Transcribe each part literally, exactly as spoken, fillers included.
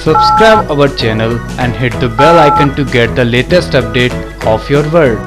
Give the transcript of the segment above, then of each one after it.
Subscribe our channel and hit the bell icon to get the latest update of your world.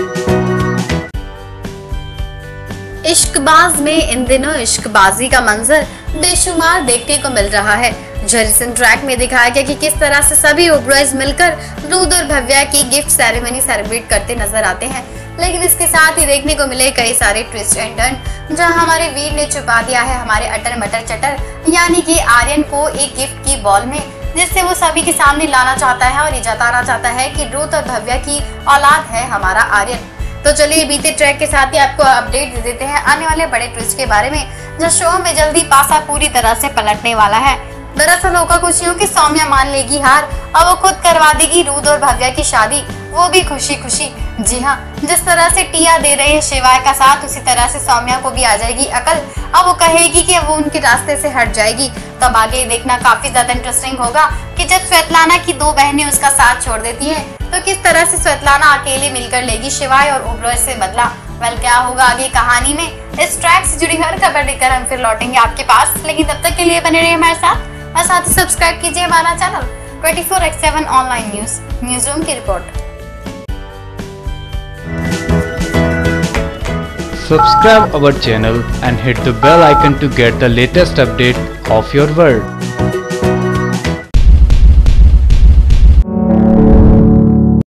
Ishqbaaz में इन दिनों इश्कबाजी का मंजर बेशुमार देखने को मिल रहा है। जरिसन ट्रैक में दिखाया गया कि किस तरह से सभी ओबरॉयज मिलकर रूद और भव्या की गिफ्ट सेरेमनी सेलिब्रेट करते नजर आते हैं, लेकिन इसके साथ ही देखने को मिले कई सारे ट्विस्ट एंड टर्न, जहां हमारे वीर ने छुपा दिया है हमारे अटर मटर चटर यानी कि आर्यन को एक गिफ्ट की बॉल में, जिससे वो सभी के सामने लाना चाहता है और ये जताना चाहता है कि रूद और भव्या की औलाद है हमारा आर्यन। तो चलिए बीते ट्रैक के साथ ही आपको अपडेट दे देते हैं आने वाले बड़े ट्विस्ट के बारे में, जो शो में जल्दी पासा पूरी तरह से पलटने वाला है। दरअसल होगा कुछ यूं कि सौम्या मान लेगी हार और वो खुद करवा देगी रूद और भव्या की शादी, वो भी खुशी खुशी। जी हाँ, जिस तरह से टिया दे रहे हैं शिवाय का साथ, उसी तरह से सौम्या को भी आ जाएगी अकल। अब वो कहेगी कि वो उनके रास्ते से हट जाएगी। तब आगे देखना काफी ज्यादा इंटरेस्टिंग होगा कि जब स्वेतलाना की दो बहनें उसका साथ छोड़ देती हैं, तो किस तरह से स्वेतलाना अकेले मिलकर लेगी शिवाय और ओबरॉय से बदला। वेल, क्या होगा आगे कहानी में, इस ट्रैक से जुड़ी हर खबर लेकर हम फिर लौटेंगे आपके पास। लेकिन तब तक के लिए बने रहिए हमारे साथ और साथ ही सब्सक्राइब कीजिए हमारा channel twenty four by seven online news newsroom की रिपोर्ट। Subscribe our channel and hit the bell icon to get the latest update of your world.